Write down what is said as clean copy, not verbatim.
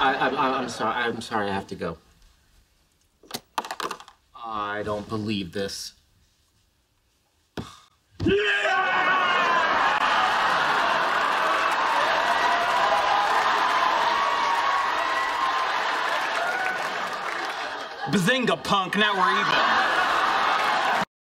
I'm sorry. I'm sorry. I have to go. I don't believe this. Bazinga, punk, now we're even.